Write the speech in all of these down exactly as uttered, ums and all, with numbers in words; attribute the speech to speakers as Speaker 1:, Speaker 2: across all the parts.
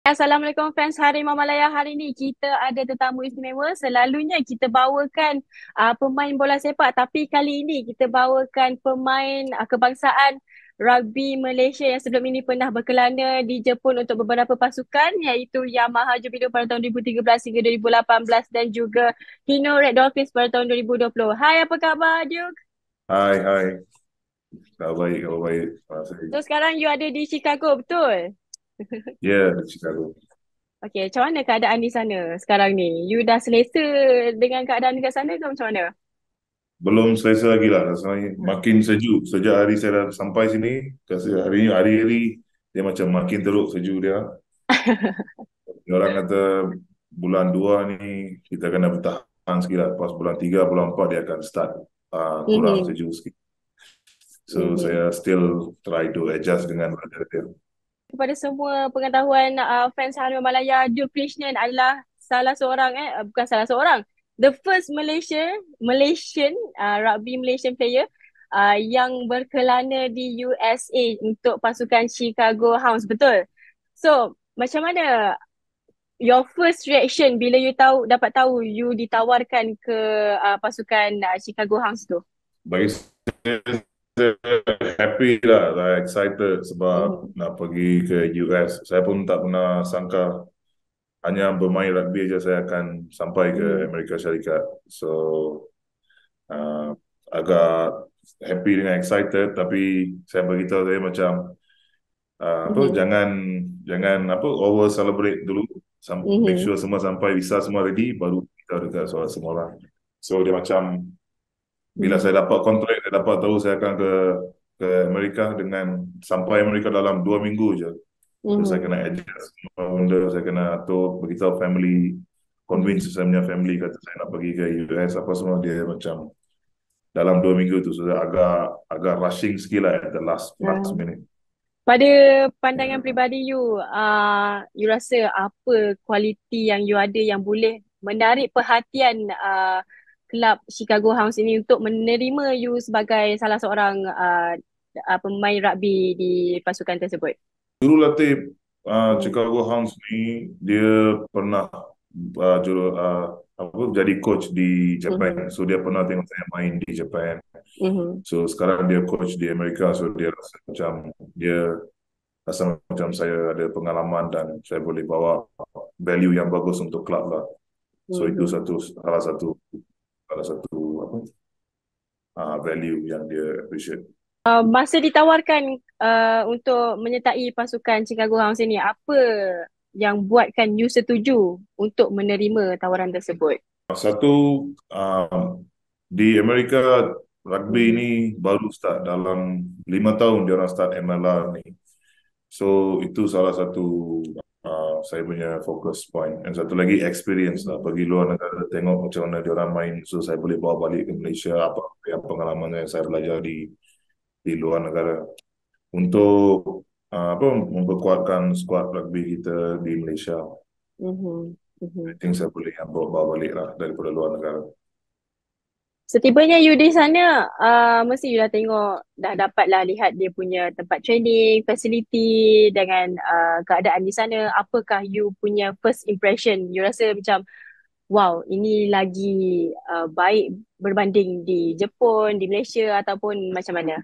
Speaker 1: Assalamualaikum fans Harimau Malaya. Hari ini kita ada tetamu istimewa. Selalunya kita bawakan uh, pemain bola sepak, tapi kali ini kita bawakan pemain uh, kebangsaan rugby Malaysia yang sebelum ini pernah berkelana di Jepun untuk beberapa pasukan, iaitu Yamaha Jubilee pada tahun dua ribu tiga belas hingga dua ribu lapan belas dan juga Kino Red Dolphins pada tahun dua ribu dua puluh. Hai, apa khabar Duke?
Speaker 2: Hai, hai. Khabar baik, khabar baik. Ah, saya,
Speaker 1: So sekarang you ada di Chicago, betul?
Speaker 2: ya, di Chicago.
Speaker 1: Okay, macam mana keadaan di sana sekarang ni? You dah selesa dengan keadaan dekat sana ke macam mana?
Speaker 2: Belum selesai lagi lah. Rasanya makin sejuk. Sejak hari saya dah sampai sini, kasi hari ini, hari-hari dia macam makin teruk sejuk dia. Dia orang kata bulan dua ni kita kena bertahan sikit lah. Pas bulan tiga, bulan empat dia akan start uh, kurang
Speaker 1: Mhm.
Speaker 2: sejuk sikit. So,
Speaker 1: Mhm.
Speaker 2: saya still try to adjust dengan weather dia.
Speaker 1: Kepada semua pengetahuan uh, fans Harimau Malaya, Duke Krishnan adalah salah seorang eh uh, bukan salah seorang, the first Malaysia Malaysian uh, rugby Malaysian player uh, yang berkelana di U S A untuk pasukan Chicago Hounds, betul? So, macam mana your first reaction bila you tahu dapat tahu you ditawarkan ke uh, pasukan uh, Chicago Hounds tu?
Speaker 2: Bagi saya, saya happy lah, saya excited sebab
Speaker 1: Mhm.
Speaker 2: nak pergi ke U S. Saya pun tak pernah sangka hanya bermain rugby aja saya akan sampai ke
Speaker 1: Mhm.
Speaker 2: Amerika Syarikat. So uh, agak happy dengan excited, tapi saya beritahu saya macam uh, apa
Speaker 1: Mhm.
Speaker 2: jangan jangan apa over celebrate dulu. Sam- make
Speaker 1: Mhm.
Speaker 2: sure semua sampai visa semua ready baru kita dekat soal semua orang. So dia macam bila
Speaker 1: Mhm.
Speaker 2: saya dapat kontrak, saya dapat tahu saya akan ke ke Amerika dengan sampai Amerika dalam dua minggu je. So saya
Speaker 1: Mhm.
Speaker 2: kena adjust semua benda, saya kena atur, beritahu family, convince
Speaker 1: Mhm.
Speaker 2: saya punya family kata saya nak pergi ke U S apa semua, dia macam dalam dua minggu tu sudah agak agak rushing sikit lah at the last last
Speaker 1: Ah.
Speaker 2: minute.
Speaker 1: Pada pandangan
Speaker 2: Yeah.
Speaker 1: peribadi you, uh, you rasa apa kualiti yang you ada yang boleh menarik perhatian uh, kelab Chicago Hounds ini untuk menerima you sebagai salah seorang uh, uh, pemain rugby di pasukan tersebut?
Speaker 2: Jurulatih uh,
Speaker 1: Mhm.
Speaker 2: Chicago Hounds ni dia pernah uh, juru uh, apa jadi coach di Japan,
Speaker 1: Mhm.
Speaker 2: so dia pernah tengok saya main di Japan.
Speaker 1: Mhm.
Speaker 2: So sekarang dia coach di Amerika, so dia rasa macam dia rasa macam saya ada pengalaman dan saya boleh bawa value yang bagus untuk klub lah. So itu
Speaker 1: Mhm.
Speaker 2: satu salah satu salah satu apa uh, value yang dia appreciate.
Speaker 1: Uh, masa ditawarkan uh, untuk menyertai pasukan Chicago Hounds ini, apa yang buatkan you setuju untuk menerima tawaran tersebut?
Speaker 2: Satu, um, di Amerika rugby ini
Speaker 1: Mhm.
Speaker 2: baru start dalam lima tahun dia orang start M L R ni. So itu salah satu uh, saya punya focus point. Dan satu lagi experience lah,
Speaker 1: Mhm.
Speaker 2: pergi luar negara tengok macam mana dia orang main, so saya boleh bawa balik ke Malaysia apa yang pengalaman yang saya belajar di di luar negara untuk uh, apa memperkuatkan skuad rugby kita di Malaysia.
Speaker 1: Mhm.
Speaker 2: I
Speaker 1: Mhm.
Speaker 2: think saya boleh yang bawa, bawa balik lah daripada luar negara.
Speaker 1: Setibanya you di sana, uh, mesti you dah tengok, dah dapatlah lihat dia punya tempat training, facility dengan uh, keadaan di sana. Apakah you punya first impression? You rasa macam, wow, ini lagi uh, baik berbanding di Jepun, di Malaysia ataupun macam mana?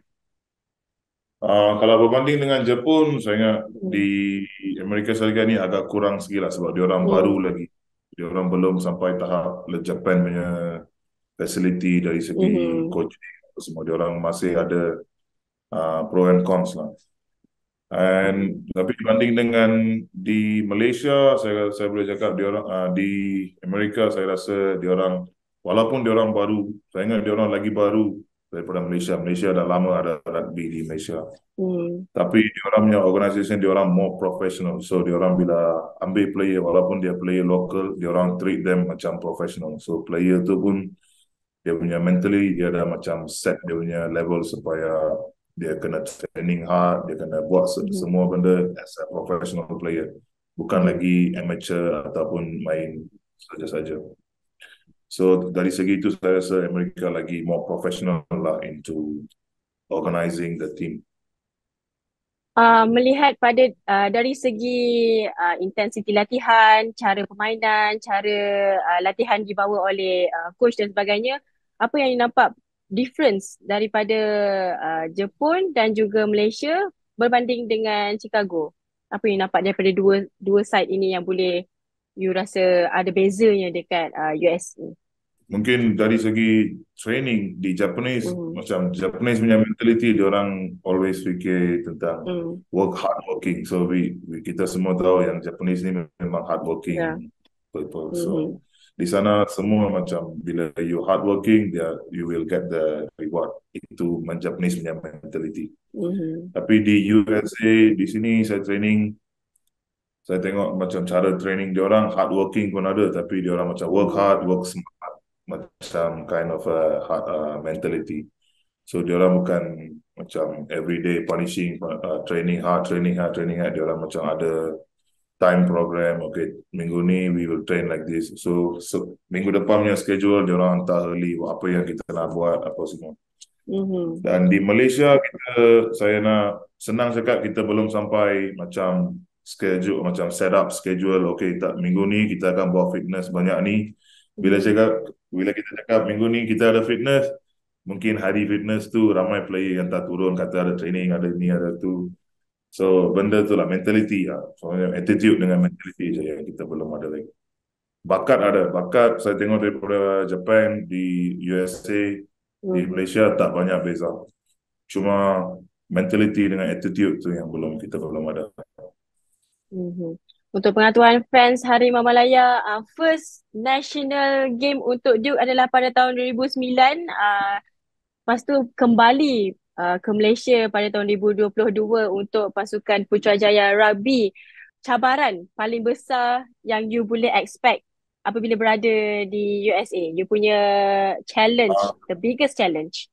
Speaker 2: Uh, kalau berbanding dengan Jepun, saya ingat di
Speaker 1: Hmm.
Speaker 2: Amerika Syarikat ni agak kurang sikit lah sebab dia orang baru
Speaker 1: Hmm.
Speaker 2: lagi. Dia orang belum sampai tahap le Japan punya facility dari segi
Speaker 1: Mhm.
Speaker 2: coaching semua. Dia orang masih ada uh, pro and cons lah.
Speaker 1: Mhm.
Speaker 2: And tapi dibanding dengan di Malaysia, saya saya boleh cakap dia orang uh, di Amerika saya rasa dia orang walaupun dia orang baru, saya ingat dia orang lagi baru daripada Malaysia. Malaysia dah lama ada rugby di Malaysia.
Speaker 1: Hmm.
Speaker 2: Tapi dia orang punya organisasi dia orang more professional. So dia orang bila ambil player walaupun dia player local, dia orang treat them macam professional. So player tu pun dia punya mentally dia dah macam set dia punya level supaya dia kena training hard, dia kena buat se-
Speaker 1: Mhm.
Speaker 2: semua benda as a professional player. Bukan
Speaker 1: Mhm.
Speaker 2: lagi amateur ataupun main saja-saja. So dari segi itu saya rasa Amerika lagi more professional lah into organizing the team.
Speaker 1: Uh, melihat pada uh, dari segi uh, intensiti latihan, cara permainan, cara uh, latihan dibawa oleh uh, coach dan sebagainya, apa yang you nampak difference daripada uh, Jepun dan juga Malaysia berbanding dengan Chicago? Apa yang you nampak daripada dua dua side ini yang boleh you rasa ada bezanya dekat uh, U S ni?
Speaker 2: Mungkin dari segi training di Japanese,
Speaker 1: Mm,
Speaker 2: macam Japanese punya mentality, dia orang always fikir tentang
Speaker 1: mm,
Speaker 2: work hard working. So we, we kita semua tahu yang Japanese ni memang hard
Speaker 1: yeah.
Speaker 2: working people. So
Speaker 1: Mm-hmm.
Speaker 2: di sana semua macam bila you hard working, dia you will get the reward. Itu men- Japanese punya mentality.
Speaker 1: Mm-hmm.
Speaker 2: Tapi di U S A, di sini saya training, saya tengok macam cara training dia orang hard working pun ada, tapi dia orang macam work
Speaker 1: Mm-hmm.
Speaker 2: hard, work smart, macam kind of a hard uh, mentality. So dia orang bukan macam everyday punishing, uh, training hard, training hard, training hard. Dia orang macam ada time program. Okay, minggu ni we will train like this. So, so minggu depan punya schedule dia orang hantar early apa yang kita nak buat apa semua.
Speaker 1: Mm-hmm.
Speaker 2: Dan di Malaysia kita, saya nak senang cakap, kita belum sampai macam schedule, macam set up schedule. Okay, tak, minggu ni kita akan buat fitness banyak ni. Bila
Speaker 1: Mm-hmm.
Speaker 2: cakap, bila kita cakap minggu ni kita ada fitness, mungkin hari fitness tu ramai player yang tak turun, kata ada training, ada ni, ada tu. So benda tu lah mentality lah. Soalnya attitude dengan mentality je yang kita belum ada lagi. Bakat ada, bakat saya tengok daripada Japan, di U S A, di
Speaker 1: Mm-hmm.
Speaker 2: Malaysia tak banyak beza. Cuma mentality dengan attitude tu yang belum, kita belum ada.
Speaker 1: Mhm. Untuk pengetahuan fans Harimau Malaya, uh, first national game untuk Duke adalah pada tahun dua ribu sembilan. Uh, lepas tu kembali uh, ke Malaysia pada tahun dua ribu dua puluh dua untuk pasukan Putrajaya Rugby. Cabaran paling besar yang you boleh expect apabila berada di U S A. You punya challenge, the biggest challenge.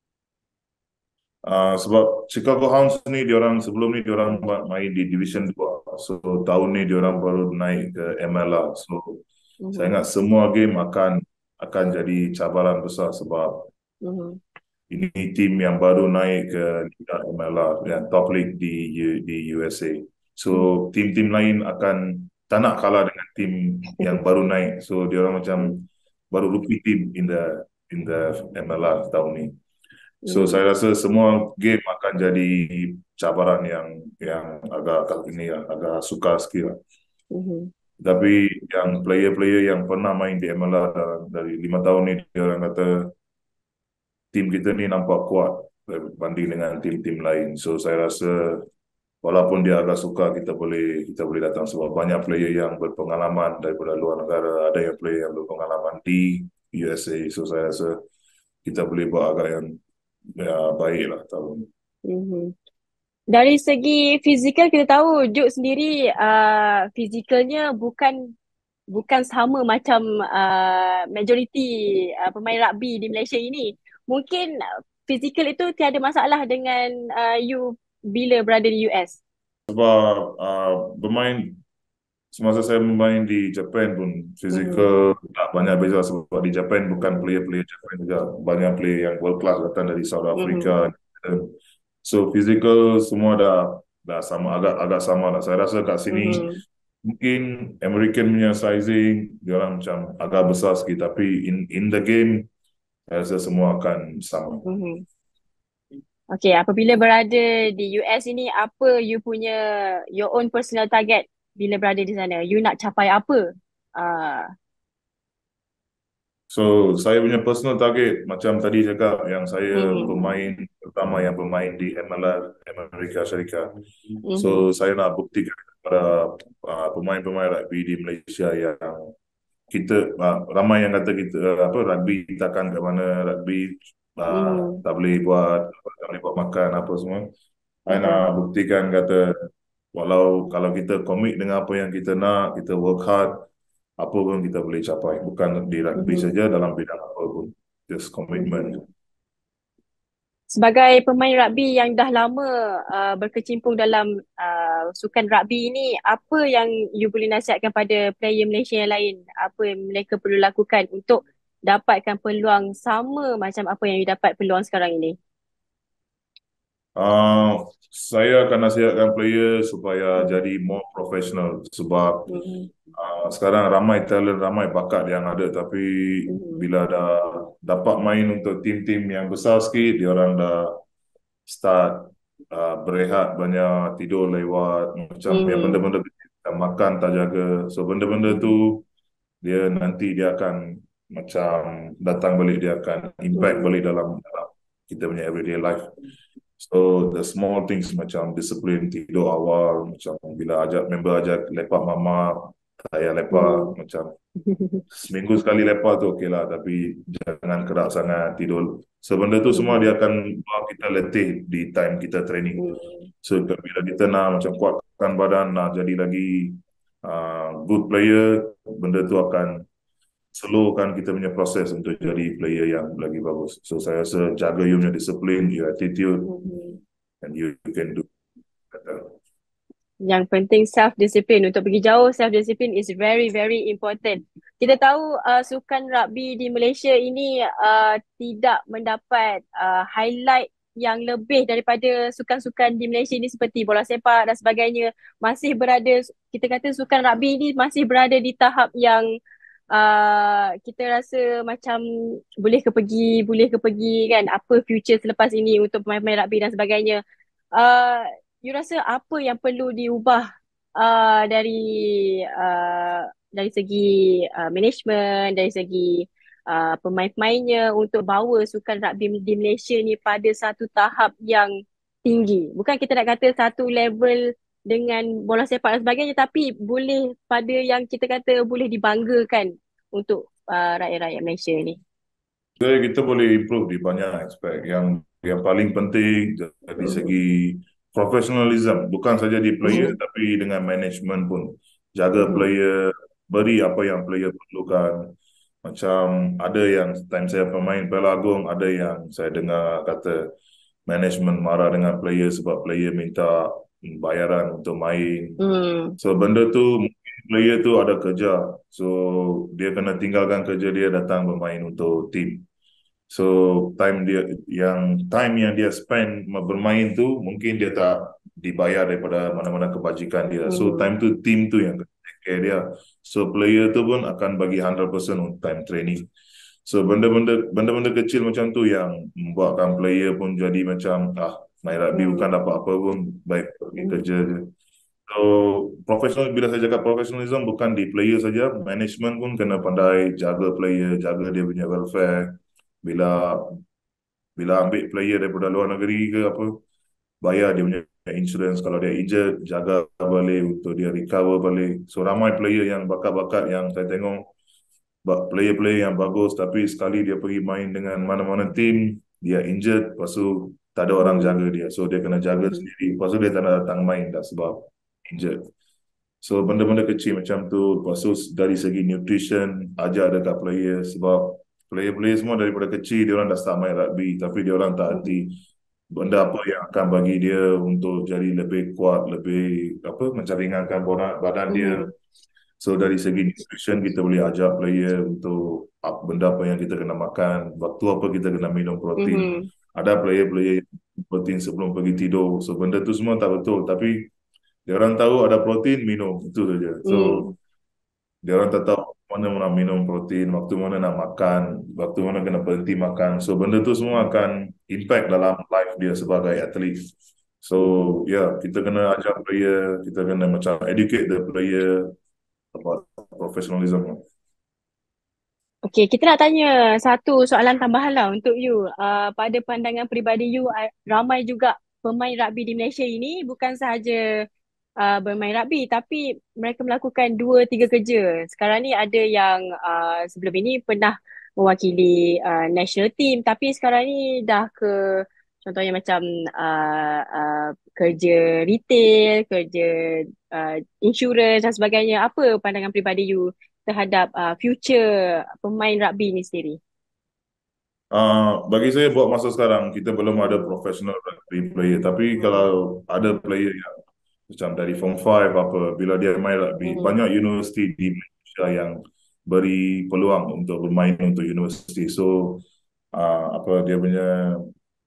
Speaker 2: Uh, sebab Chicago Hounds ni diorang sebelum ni diorang
Speaker 1: Mm,
Speaker 2: main di Division dua. So tahun ni diorang
Speaker 1: mm,
Speaker 2: baru naik ke M L R. So saya
Speaker 1: mhm,
Speaker 2: ingat semua game akan akan jadi cabaran besar sebab
Speaker 1: mhm,
Speaker 2: ini tim yang baru naik ke Liga M L R, yang top league di U- di U S A. So
Speaker 1: mhm,
Speaker 2: tim-tim lain akan tak nak kalah dengan tim yang baru naik. So dia orang macam
Speaker 1: mm,
Speaker 2: baru rookie team in the in the M L R tahun ni. So
Speaker 1: mhm,
Speaker 2: saya rasa semua game akan jadi cabaran yang yang agak agak ini ya, agak sukar sikit lah.
Speaker 1: mhm,
Speaker 2: Tapi yang player-player yang pernah main di M L R dari lima tahun ni, dia orang kata tim kita ni nampak kuat berbanding dengan tim-tim lain. So saya rasa walaupun dia agak sukar, kita boleh kita boleh datang sebab banyak player yang berpengalaman daripada luar negara, ada yang player yang berpengalaman di U S A. So saya rasa kita boleh buat agak yang ya, baik lah tahun ni.
Speaker 1: mhm. Dari segi fizikal kita tahu Juk sendiri uh, fizikalnya bukan bukan sama macam uh, majoriti uh, pemain rugby di Malaysia ini. Mungkin uh, fizikal itu tiada masalah dengan uh, you bila berada di U S.
Speaker 2: Sebab uh, bermain semasa saya bermain di Japan pun
Speaker 1: Mhm,
Speaker 2: fizikal tak banyak beza sebab di Japan bukan
Speaker 1: mhm,
Speaker 2: player-player Japan juga, banyak player yang world class datang dari South Africa.
Speaker 1: mhm,
Speaker 2: So physical semua dah dah sama, agak agak sama lah. Saya rasa kat sini
Speaker 1: mhm,
Speaker 2: mungkin American punya sizing dia orang macam agak besar sikit, tapi in in the game saya rasa semua akan sama.
Speaker 1: mhm. Okay, apabila berada di U S ini, apa you punya your own personal target bila berada di sana? You nak capai apa? Uh,
Speaker 2: So saya punya personal target macam tadi cakap, yang saya
Speaker 1: mhm,
Speaker 2: pemain pertama yang bermain di M L R Amerika Syarikat.
Speaker 1: mhm,
Speaker 2: So saya nak buktikan kepada uh, pemain-pemain rugby di Malaysia yang kita uh, ramai yang kata kita uh, apa rugby takkan kat mana, rugby uh,
Speaker 1: mhm.
Speaker 2: tak boleh buat tak boleh buat makan apa semua. Saya nak
Speaker 1: Betul.
Speaker 2: buktikan kata walau kalau kita komit dengan apa yang kita nak, kita work hard, apa pun kita boleh capai. Bukan di rugby
Speaker 1: Mhm.
Speaker 2: saja, dalam bidang apa pun. Just
Speaker 1: Mhm.
Speaker 2: commitment.
Speaker 1: Sebagai pemain rugby yang dah lama uh, berkecimpung dalam uh, sukan rugby ini, apa yang you boleh nasihatkan pada player Malaysia yang lain? Apa yang mereka perlu lakukan untuk dapatkan peluang sama macam apa yang you dapat peluang sekarang ini?
Speaker 2: Uh, saya akan nasihatkan player supaya
Speaker 1: Hmm.
Speaker 2: jadi more professional sebab
Speaker 1: Hmm.
Speaker 2: uh, sekarang ramai talent, ramai bakat yang ada, tapi
Speaker 1: Hmm.
Speaker 2: bila dah dapat main untuk tim-tim yang besar sikit, dia orang dah start uh, berehat banyak, tidur lewat, macam yang
Speaker 1: Hmm.
Speaker 2: benda-benda kecil, tak makan tak jaga. So benda-benda
Speaker 1: Hmm.
Speaker 2: tu dia nanti dia akan macam datang balik, dia akan impact
Speaker 1: Hmm.
Speaker 2: balik dalam, dalam kita punya everyday life. So the small things macam disiplin, tidur awal, macam bila ajak member ajak lepak mama, saya
Speaker 1: Hmm.
Speaker 2: lepak macam seminggu sekali lepak tu okey lah, tapi jangan kerak sangat tidur. So benda tu semua
Speaker 1: Hmm.
Speaker 2: dia akan buat kita letih di time kita training.
Speaker 1: Hmm.
Speaker 2: So bila kita nak macam kuatkan badan, nak jadi lagi uh, good player, benda tu akan slowkan kita punya proses untuk jadi player yang lagi bagus. So saya rasa jaga you punya disiplin, your attitude,
Speaker 1: Hmm.
Speaker 2: and you can do better.
Speaker 1: Yang penting self discipline. Untuk pergi jauh, self discipline is very very important. Kita tahu uh, sukan rugby di Malaysia ini uh, tidak mendapat uh, highlight yang lebih daripada sukan-sukan di Malaysia ini seperti bola sepak dan sebagainya. Masih berada, kita kata sukan rugby ini masih berada di tahap yang uh, kita rasa macam boleh ke pergi, boleh ke pergi kan, apa future selepas ini untuk pemain-pemain rugby dan sebagainya. Uh, you rasa apa yang perlu diubah uh, dari uh, dari segi uh, management, dari segi uh, pemain-pemainnya untuk bawa sukan rugby di Malaysia ni pada satu tahap yang tinggi. Bukan kita nak kata satu level dengan bola sepak dan sebagainya, tapi boleh pada yang kita kata boleh dibanggakan untuk uh, rakyat-rakyat Malaysia ni.
Speaker 2: Jadi kita boleh improve di banyak aspek. Yang yang paling penting dari
Speaker 1: Mm-hmm.
Speaker 2: segi professionalism, bukan saja di player
Speaker 1: Mm-hmm.
Speaker 2: tapi dengan management pun. Jaga
Speaker 1: Mm-hmm.
Speaker 2: player, beri apa yang player perlukan. Macam ada yang time saya pemain Piala Agong, ada yang saya dengar kata management marah dengan player sebab player minta bayaran untuk main.
Speaker 1: Mm.
Speaker 2: So benda tu mungkin player tu ada kerja. So dia kena tinggalkan kerja dia, datang bermain untuk team. So time dia yang time yang dia spend bermain tu mungkin dia tak dibayar daripada mana-mana kebajikan dia. So
Speaker 1: Mm.
Speaker 2: time tu team tu yang take care dia. So player tu pun akan bagi one hundred percent untuk time training. So benda-benda benda-benda kecil macam tu yang membuatkan player pun jadi macam ah main rugby bukan
Speaker 1: Mm.
Speaker 2: dapat apa pun, baik pergi
Speaker 1: Mm.
Speaker 2: kerja je. So professional, bila saya cakap professionalism bukan di player saja, management pun kena pandai jaga player, jaga dia punya welfare. Bila bila ambil player daripada luar negeri ke apa, bayar dia punya insurance. Kalau dia injured, jaga balik untuk dia recover balik. So ramai player yang bakat-bakat yang saya tengok, ba- player-player yang bagus, tapi sekali dia pergi main dengan mana-mana team, dia injured, lepas tu tak ada orang jaga
Speaker 1: Mm.
Speaker 2: dia. So dia kena jaga
Speaker 1: Mm.
Speaker 2: sendiri. Lepas tu dia tak nak datang main dah sebab injured. So benda-benda kecil macam tu. Lepas tu dari segi nutrition, ajar dekat player sebab player-player semua daripada kecil dia orang dah start main rugby, tapi dia orang tak
Speaker 1: Mm.
Speaker 2: hati benda apa yang akan bagi dia untuk jadi lebih kuat, lebih apa macam ringankan badan, badan dia.
Speaker 1: Mm.
Speaker 2: So dari segi nutrition kita boleh ajar player untuk apa, benda apa yang kita kena makan, waktu apa kita kena minum protein.
Speaker 1: Mm.
Speaker 2: Ada player-player yang minum protein sebelum pergi tidur. So benda tu semua tak betul, tapi dia orang tahu ada protein, minum itu saja. So
Speaker 1: Mm.
Speaker 2: dia orang tak tahu mana nak minum protein, waktu mana nak makan, waktu mana kena berhenti makan. So benda tu semua akan impact dalam life dia sebagai atlet. So
Speaker 1: Mm.
Speaker 2: ya, yeah, kita kena ajar player, kita kena macam educate the player about professionalism.
Speaker 1: Okay, kita nak tanya satu soalan tambahan lah untuk you. Uh, pada pandangan peribadi you, uh, ramai juga pemain rugby di Malaysia ini bukan sahaja uh, bermain rugby, tapi mereka melakukan dua, tiga kerja. Sekarang ni ada yang uh, sebelum ini pernah mewakili uh, national team, tapi sekarang ni dah ke contohnya macam uh, uh, kerja retail, kerja uh, insurance dan sebagainya. Apa pandangan peribadi you terhadap uh, future pemain rugby ni sendiri?
Speaker 2: Uh, bagi saya buat masa sekarang kita belum ada professional rugby player, tapi kalau
Speaker 1: Hmm.
Speaker 2: ada player yang macam dari form five apa, bila dia main rugby,
Speaker 1: Hmm.
Speaker 2: banyak universiti di Malaysia yang beri peluang untuk bermain untuk universiti. So uh, apa dia punya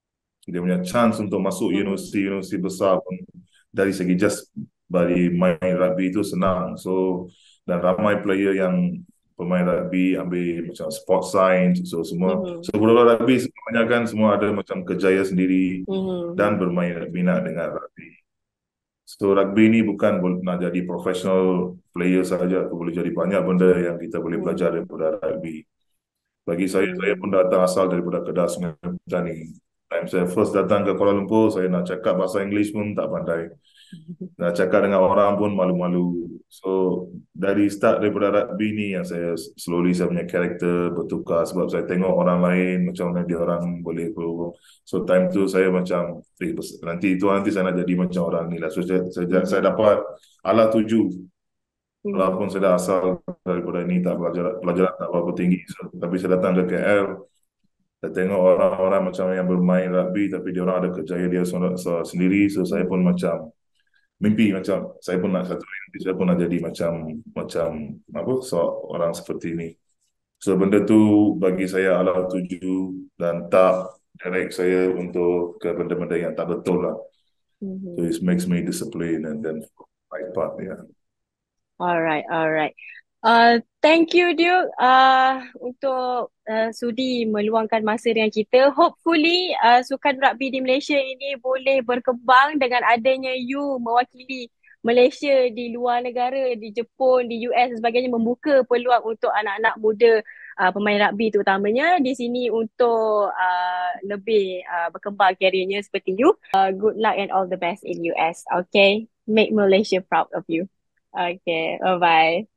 Speaker 2: dia punya chance untuk masuk
Speaker 1: Hmm.
Speaker 2: universiti-universiti besar pun dari segi just dari main rugby itu senang. So dan ramai player yang pemain rugby ambil macam sport science, so semua.
Speaker 1: Hmm.
Speaker 2: So bola rugby kebanyakan semua ada macam kerjaya sendiri dan
Speaker 1: Hmm.
Speaker 2: bermain minat dengan rugby. So rugby ni bukan bol- nak jadi professional player saja, boleh jadi banyak benda yang kita boleh belajar
Speaker 1: Hmm.
Speaker 2: daripada rugby. Bagi saya, saya pun
Speaker 1: Hmm.
Speaker 2: datang asal daripada Kedah Sungai Petani. Time saya first datang ke Kuala Lumpur, saya nak cakap bahasa Inggeris pun tak pandai. Nak cakap dengan orang pun malu-malu. So, dari start daripada rugby ni yang saya slowly saya punya karakter bertukar sebab saya tengok orang lain macam mana dia orang boleh berhubung. So, time tu saya macam, eh, nanti itu nanti saya nak jadi macam orang ni lah. So, saya, saya, saya
Speaker 1: Hmm.
Speaker 2: dapat ala tuju.
Speaker 1: Hmm.
Speaker 2: Walaupun saya dah asal daripada ni, tak pelajaran, pelajaran tak berapa tinggi. So, tapi saya datang ke K L, saya tengok orang-orang macam yang bermain rugby tapi dia orang ada kerjaya dia seorang- seorang sendiri. So saya pun
Speaker 1: Hmm.
Speaker 2: macam mimpi macam saya pun nak satu hari nanti saya pun nak jadi macam macam apa seorang seperti ini. So benda tu bagi saya ala tuju dan tak direct saya untuk ke benda-benda yang tak betul lah. So
Speaker 1: Hmm.
Speaker 2: it makes me discipline and then right path, yeah.
Speaker 1: Alright, alright. Uh, thank you, Duke, uh, untuk uh, sudi meluangkan masa dengan kita. Hopefully, uh, sukan rugby di Malaysia ini boleh berkembang dengan adanya you mewakili Malaysia di luar negara, di Jepun, di U S dan sebagainya, membuka peluang untuk anak-anak muda uh, pemain rugby terutamanya di sini untuk uh, lebih uh, berkembang karirnya seperti you. Uh, good luck and all the best in U S. Okay, make Malaysia proud of you. Okay, bye bye.